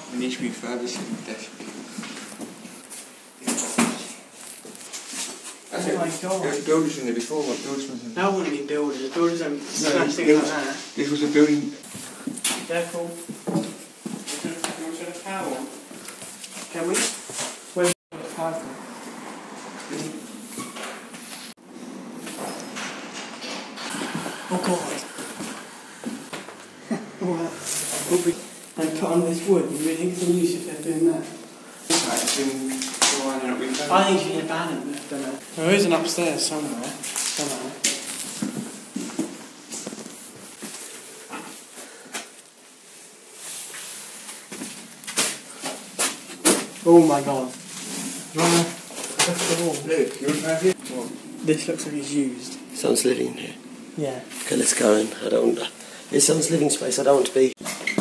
We need to refurbish it, definitely. Oh my god. There was builders in there before, what builders was in there? That wouldn't be builders. Builders don't smash things like that. This was a building. Careful. You want to turn a power on? Can we? Where's the power from? Oh god. Alright. We'll be cut on this wood. You really think it's use if they're doing that? It's been winding up with I think it's been abandoned. I don't know. There is an upstairs somewhere. Somehow. Oh my god. Do you want to lift the wall? Luke, you want to have it? This looks like it's used. Someone's living in here. Yeah. Okay, let's go in. I don't want to... It's someone's living space. I don't want to be...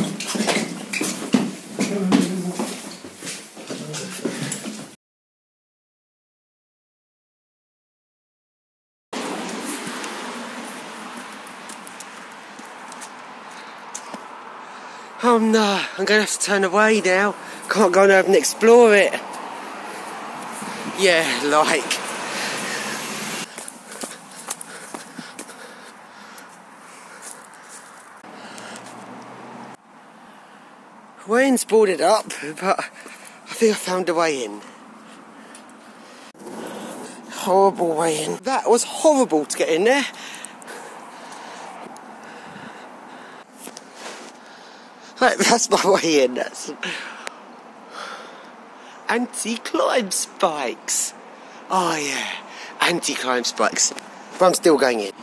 Oh no, I'm going to have to turn away now. Can't go over and explore it. Yeah, like... Wayne's boarded up, but I think I found a way in. Horrible way in. That was horrible to get in there. That's my way in. That's anti-climb spikes. Oh yeah, anti-climb spikes. But I'm still going in.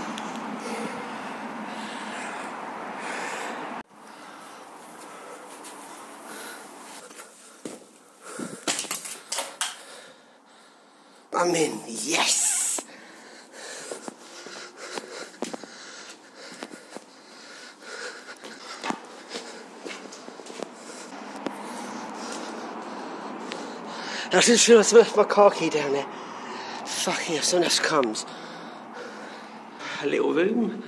I'm in. Yes. I just realised I left my car key down there. Fucking hell, someone else comes. A little room.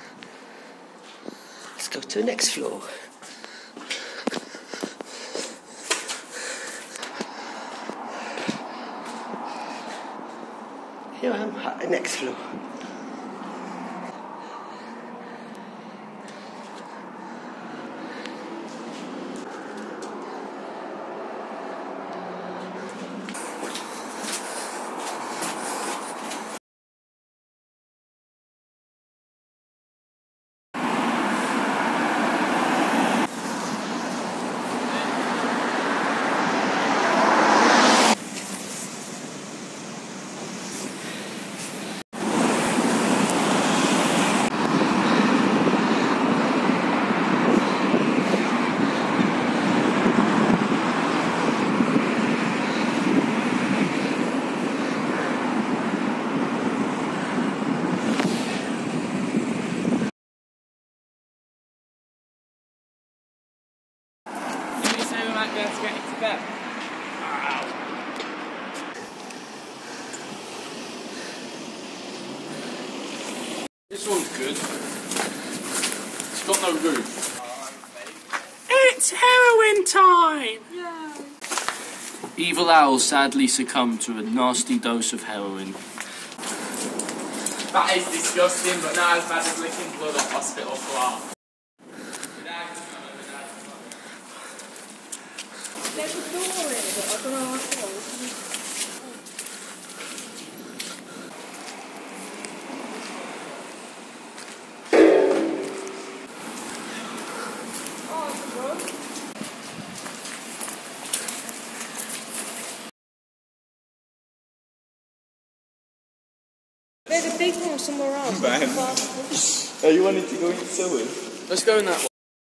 Let's go to the next floor. Here I am at the next floor. Let's get into bed. This one's good. It's got no roof. It's heroin time! Yay. Evil Owl sadly succumbed to a nasty dose of heroin. That is disgusting, but not as bad as licking blood off hospital floor. There's a door in it, but I don't know what it is. There's a big one somewhere else. Are you wanting to go into sewers? Let's go in that one.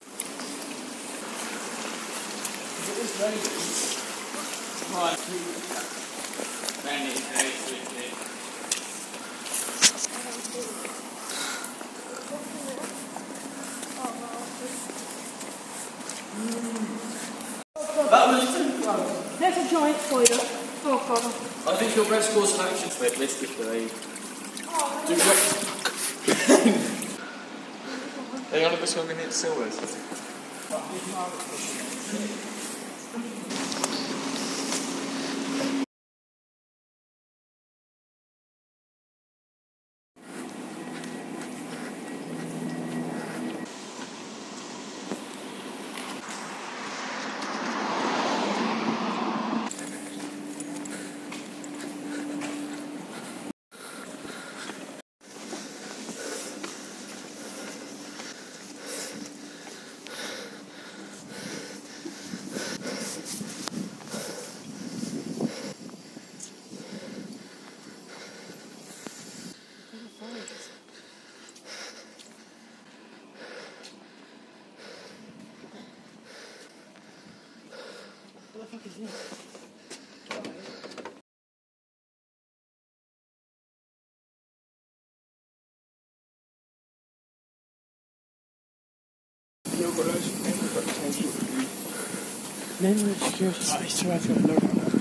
There's a giant spider. Oh god. I think your best course of action is red listed today. Do what? Are you on the bus going into sewers? You've got loads of things, you've got potential. No, security. It's too hard to get a load on that.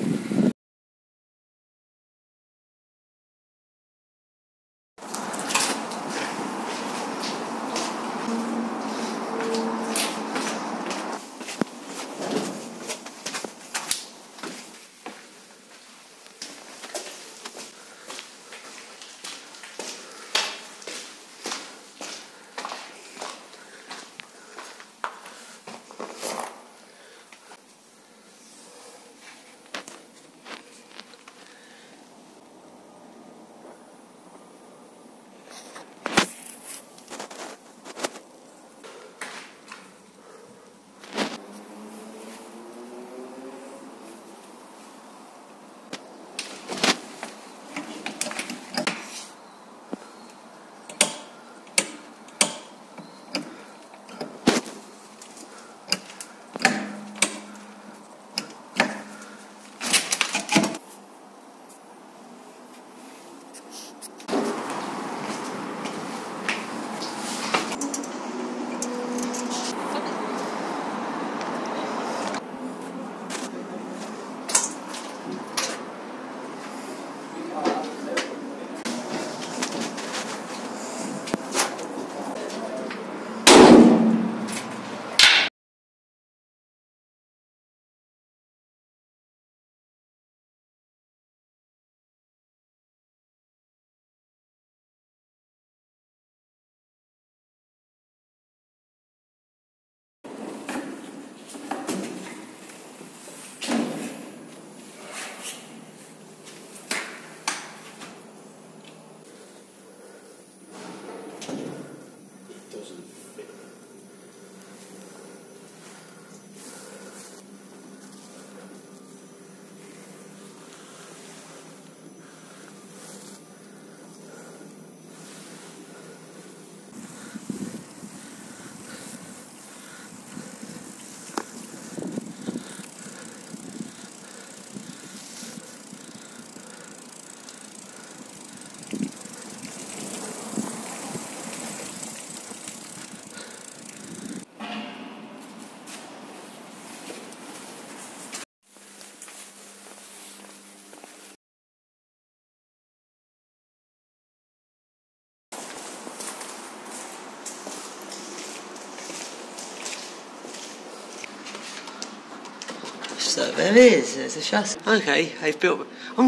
So there it is, there's a chassis. Okay, they've built... Oh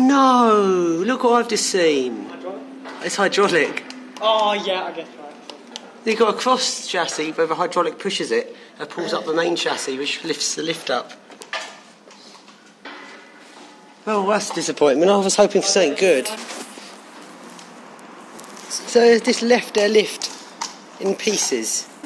no! Look what I've just seen. Hydraulic? It's hydraulic. Oh yeah, I guess right. You've got a cross chassis where the hydraulic pushes it and pulls up the main chassis, which lifts the lift up. Well, that's a disappointment. I was hoping for something good. So this left their lift in pieces.